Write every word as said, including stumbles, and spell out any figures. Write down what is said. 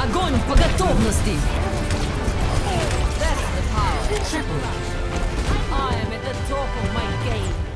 Огонь по готовности! That's the power. Triple. I am at the top of my game.